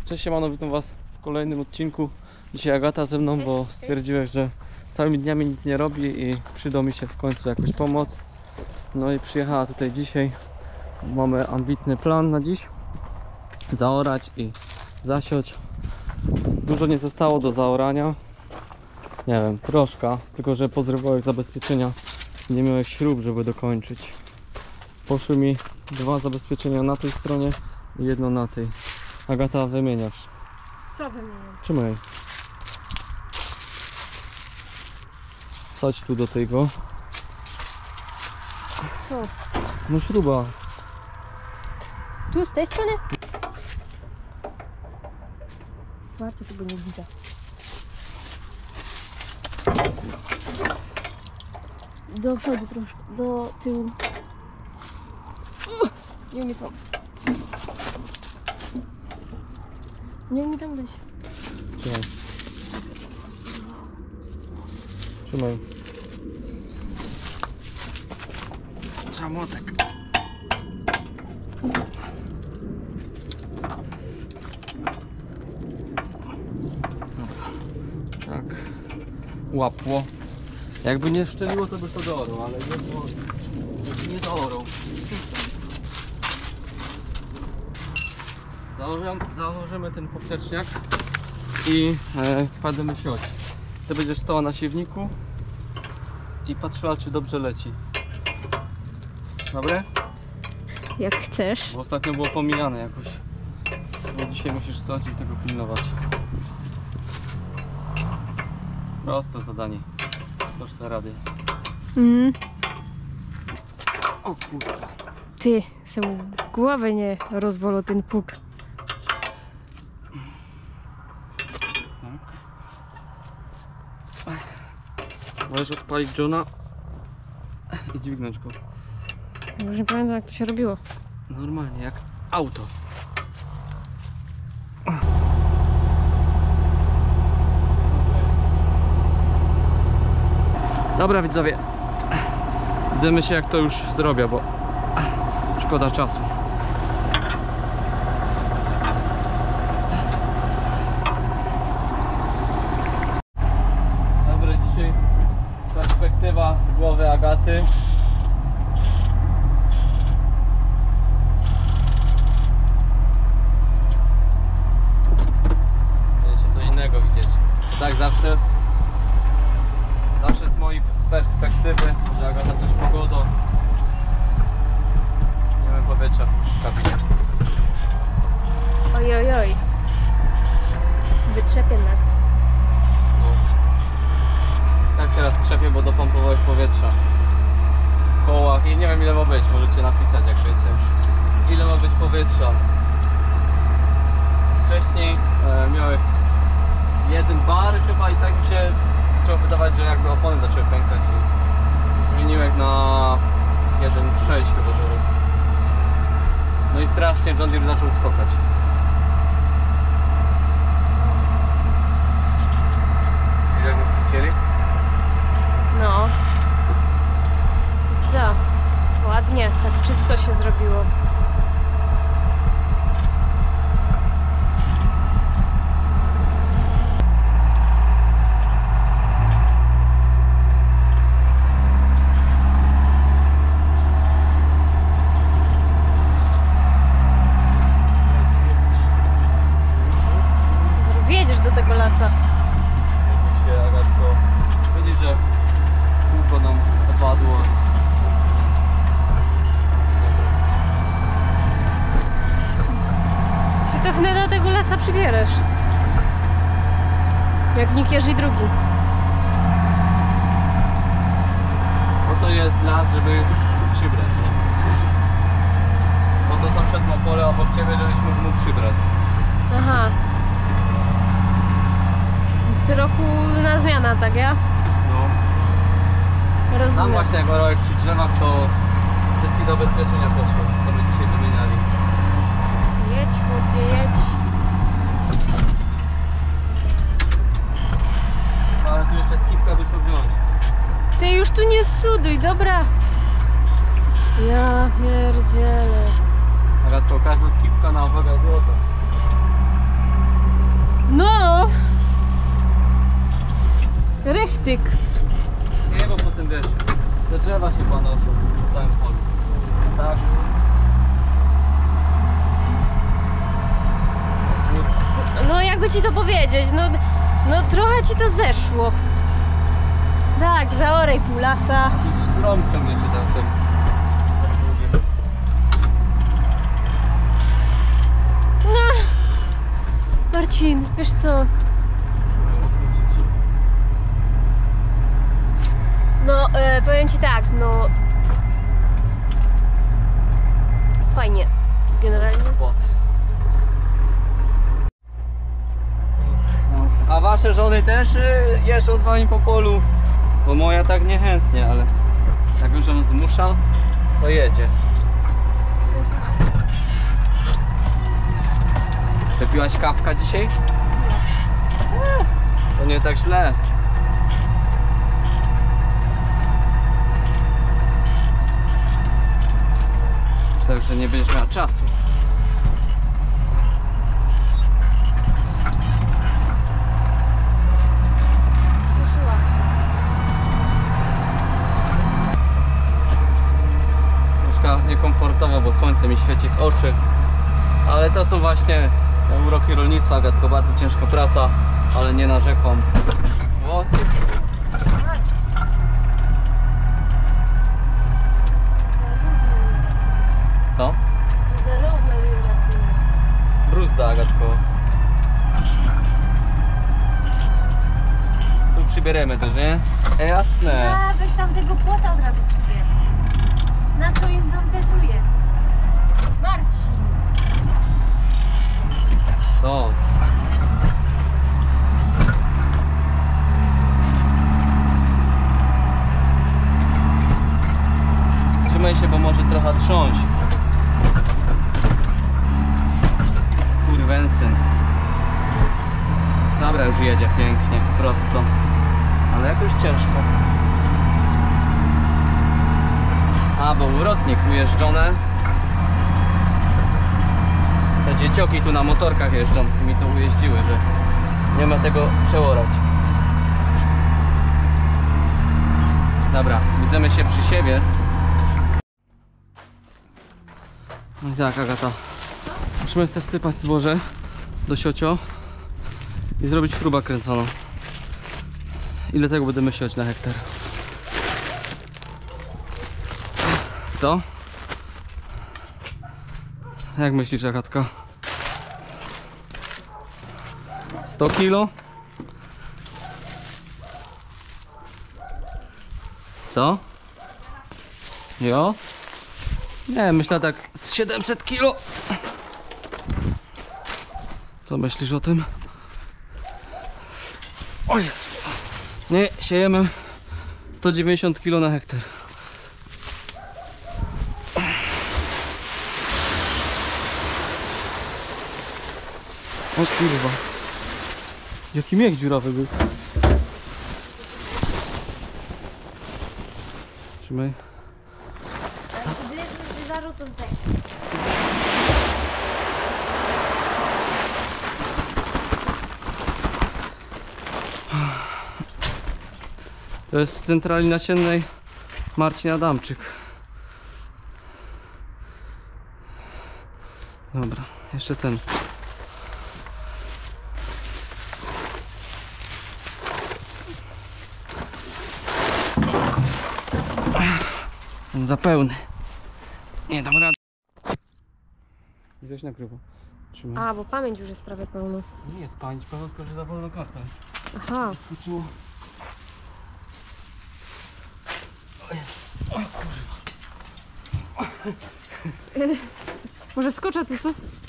Cześć, siemano, witam was w kolejnym odcinku. Dzisiaj Agata ze mną, bo stwierdziłeś, że całymi dniami nic nie robi i przyda mi się w końcu jakoś pomoc. No i przyjechała tutaj dzisiaj. Mamy ambitny plan na dziś. Zaorać i zasiać. Dużo nie zostało do zaorania. Nie wiem, troszkę, tylko że pozrywałeś zabezpieczenia. Nie miałeś śrub, żeby dokończyć. Poszły mi dwa zabezpieczenia na tej stronie i jedno na tej. Agata, wymieniasz. Co wymieniam? Trzymaj. Wsadź tu do tego. Co? No śruba. Tu, z tej strony? Marta tego nie widzę. Do przodu troszkę, do tyłu. Nie umie tam. Nie umie tam wejść. Trzymaj. Trzymaj. Trzeba młotek. Dobra. Tak. Łapło. Jakby nie szczeliło, to by to doorał, ale nie doorał. Założymy ten poprzeczniak i będziemy siać. Ty będziesz stała na siewniku i patrzyła, czy dobrze leci. Dobre? Jak chcesz. Bo ostatnio było pomijane jakoś. Bo dzisiaj musisz stać i tego pilnować. Proste zadanie. Toż se rady. O kurwa. Ty, sobie głowę nie rozwolą ten puk. Możesz odpalić Johna i dźwignąć go. Już nie pamiętam, jak to się robiło. Normalnie, jak auto. Dobra widzowie, widzimy się, jak to już zrobię, bo szkoda czasu. Dobra, dzisiaj perspektywa z głowy Agaty. Będziecie co innego widzieć. Tak zawsze z mojej perspektywy, że Agata coś pogodą. Nie wiem, powietrza w kabinie. Oj, oj, oj. Wytrzepie nas. No. Tak teraz trzepię, bo dopompowałeś powietrza w kołach i nie wiem, ile ma być, możecie napisać, jak wiecie, ile ma być powietrza. Wcześniej miałem 1 bar chyba i tak mi się zaczęło wydawać, że jakby opony zaczęły pękać i zmieniłem na 1,6 chyba teraz. No i strasznie John Deere zaczął skokać. Jak go przycięli? No. Co? Ładnie, tak czysto się zrobiło. Wjedziesz do tego lasa. Widzisz się, Agatko, widzisz, że kółko nam opadło. Ty to chyba do tego lasa przybierasz. Jak nikt i drugi. Po to jest las, żeby przybrać, nie? Po to sąsiad ma pole obok ciebie, żebyś mógł przybrać. Aha. Co roku na zmiana, tak ja? No. Tam Rozumiem. właśnie jak orałek przy drzewach, to wszystkie zabezpieczenia poszły, co my dzisiaj wymieniali. Jedź, chłopie, jedź. Ale tu jeszcze skipka wyszło wziąć. Ty już tu nie cuduj, dobra? Ja pierdzielę. Agatko, każda skipka na uwagę złota. jakby ci to powiedzieć, no trochę ci to zeszło. Tak, zaoraj pół lasa. Strom ciągnie się tam tym. No. Marcin, wiesz co? No, powiem ci tak, no... Fajnie, generalnie. A wasze żony też jeżdżą z wami po polu? Bo moja tak niechętnie, ale jak już ją zmusza, to jedzie. Wypiłaś kawka dzisiaj? Nie. To nie tak źle. Myślę, że nie będziesz miała czasu. Spieszyłam się. Troszkę niekomfortowo, bo słońce mi świeci w oczy. Ale to są właśnie uroki rolnictwa, Agatko, bardzo ciężka praca, ale nie narzekam. O, ty. Co? To zarówno wibracyjne. Bruzda, Agatko. Tu przybieremy też, nie? Jasne. A, weź tam tego płota od razu przybierz. Na co im tam betuje? Marcin. Co? Trzymaj się, bo może trochę trząść. Skurwensyn. Dobra, już jedzie pięknie, prosto. Ale jakoś ciężko. A, bo urotnik ujeżdżone. Te dziecioki tu na motorkach jeżdżą i mi to ujeździły, że nie ma tego przeorać. Dobra, widzimy się przy siebie. No i tak, Agata. Musimy sobie wsypać zboże do siocio i zrobić próbę kręconą. Ile tego będziemy siać na hektar? Co? Jak myślisz, Agatka? 100 kilo? Co? Jo? Nie, myślę tak z 700 kilo. Co myślisz o tym? O Jezu. Nie, siejemy 190 kilo na hektar. O kurwa. Jaki miech dziurawy był. Trzymaj. To jest z centrali nasiennej Marcin Adamczyk. Dobra, jeszcze ten. On za pełny. Nie dam rady. Gdzieś nagrywa. Trzymaj. A, bo pamięć już jest prawie pełna. Nie jest pamięć, tylko że za wolna karta jest. Aha. Skoczyło. O kurwa. Może wskoczę tu, co?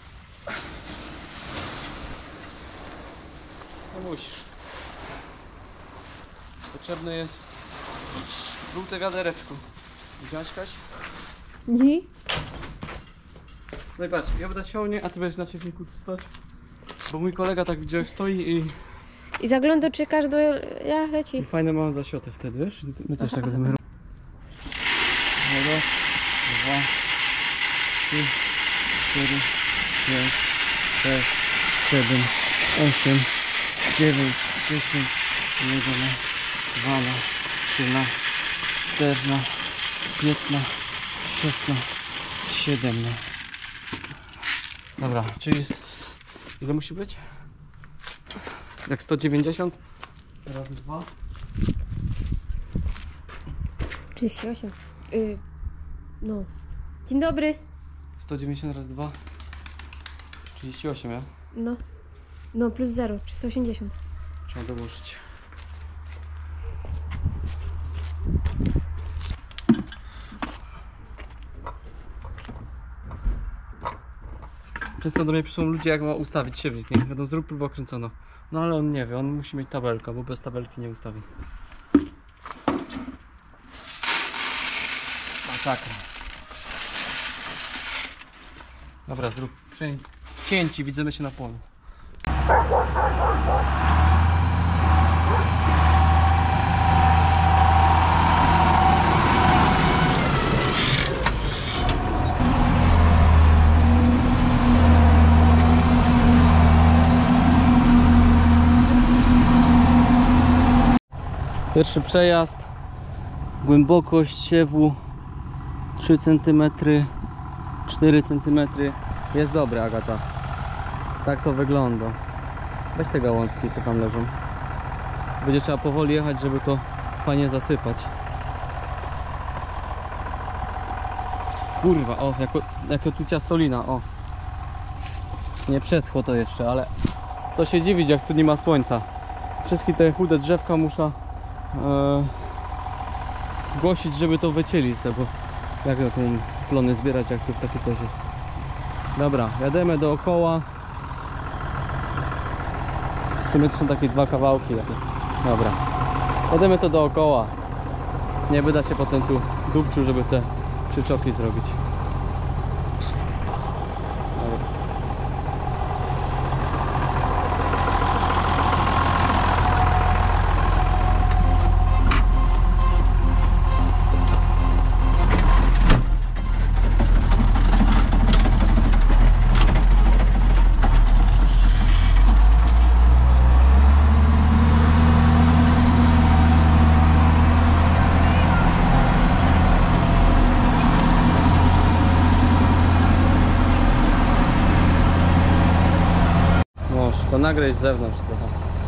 No musisz. Potrzebne jest żółte wiadereczko. Widziałaś, Kaś? Nie. No i patrz, ja będę siał, nie, a ty będziesz na ciepniku stać. Bo mój kolega tak widziałeś stoi I zaglądoczykasz do... Ja leci. i fajne mam zasioty wtedy, wiesz? My też tak będziemy robić. 1, 2, 3, 4, 5, 6, 7, 8, 9, 10, 11, 12, 13, 14, 15, 16, 17. Dobra, czyli ile musi być? Jak 190 razy 2. 38. No. Dzień dobry. 190 razy 2. 38, ja? No. No, plus 0, 380. Trzeba dołożyć. Często do mnie piszą ludzie, jak ma ustawić siewnik, nie? Wiadomo, zrób próbę okręcono. No ale on nie wie, on musi mieć tabelkę, bo bez tabelki nie ustawi. Masakra. Dobra, zrób cięci, widzimy się na polu. Pierwszy przejazd, głębokość siewu 3 cm, 4 cm. Jest dobre, Agata. Tak to wygląda. Weź te gałązki, co tam leżą. Będzie trzeba powoli jechać, żeby to fajnie zasypać. Kurwa, o, jako tu ciastolina, o. Nie przeschło to jeszcze, ale co się dziwić, jak tu nie ma słońca. Wszystkie te chude drzewka muszę zgłosić, żeby to wycięli, bo jak taką plony zbierać, jak tu w takie coś jest. Dobra, jademy dookoła. W sumie to są takie dwa kawałki. Dobra, jademy to dookoła. Nie wyda się potem tu dupciu, żeby te przyczoki zrobić. Dobra. To nagrać z zewnątrz trochę.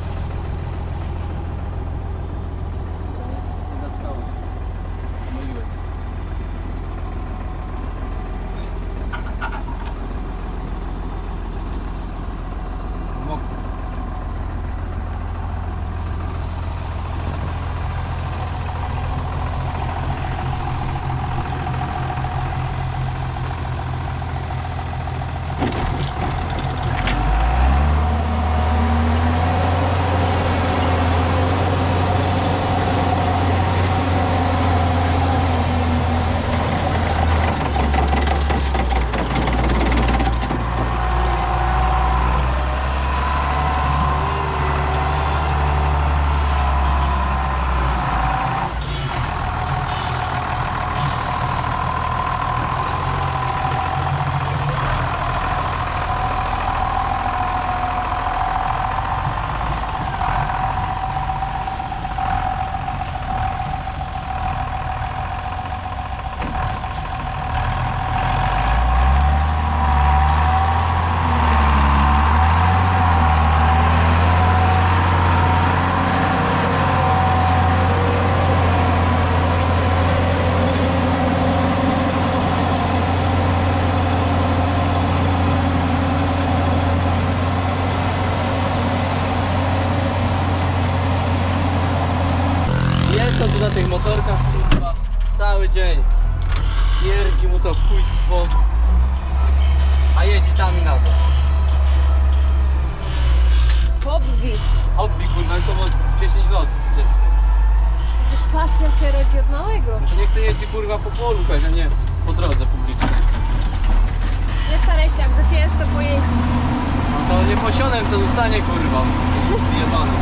Tu na tych motorkach, kurwa, cały dzień śmierdzi mu to chujstwo, a jedzie tam i na to. Hobby, kurwa, to było 10 lat. Przecież pasja się rodzi od małego. To nie chcę jeździć, kurwa, po polu, a nie po drodze publicznej. Nie staraj się, jak zasiejesz, to pojeździ. No to nie posionem, to zostanie, kurwa, jebany.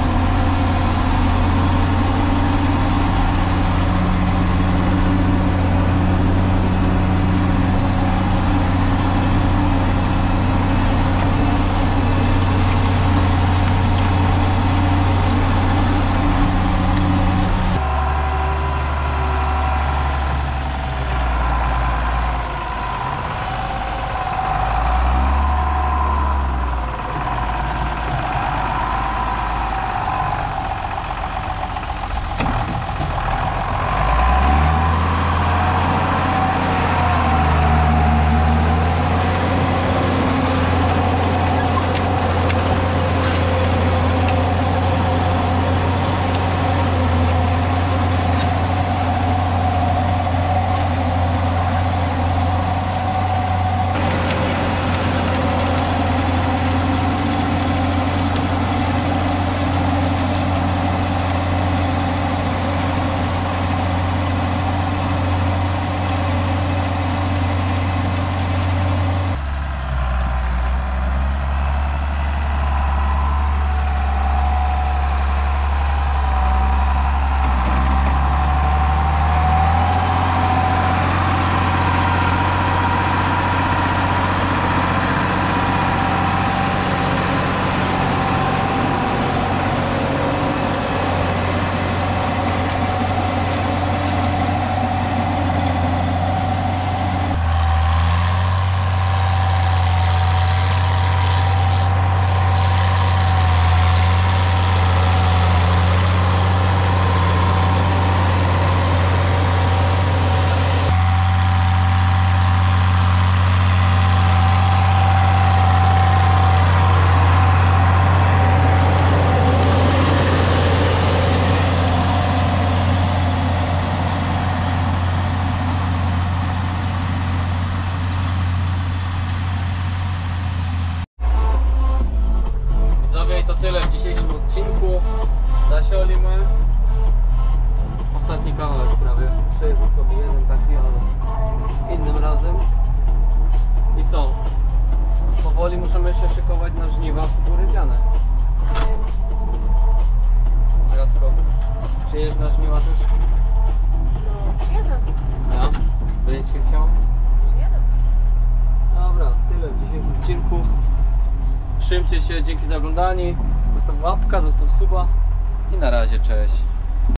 Zasiolimy. Ostatni kawałek prawie. Przejeżdżę sobie jeden taki, ale innym razem. I co? Powoli musimy się szykować na żniwa kukurydziane. Agatko, przyjeżdżasz na żniwa też? No, przyjadę. Ja? Będziesz się chciał? Przyjadę. Dobra, tyle w dzisiejszym odcinku. Trzymcie się, dzięki za oglądanie. Zostaw łapka, zostaw suba i na razie, cześć.